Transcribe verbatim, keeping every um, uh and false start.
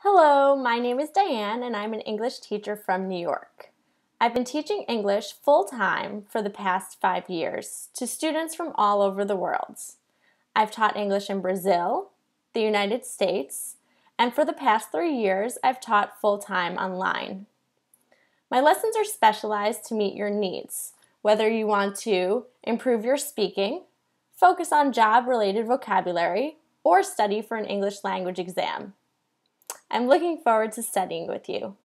Hello, my name is Diane and I'm an English teacher from New York. I've been teaching English full-time for the past five years to students from all over the world. I've taught English in Brazil, the United States, and for the past three years I've taught full-time online. My lessons are specialized to meet your needs, whether you want to improve your speaking, focus on job-related vocabulary, or study for an English language exam. I'm looking forward to studying with you.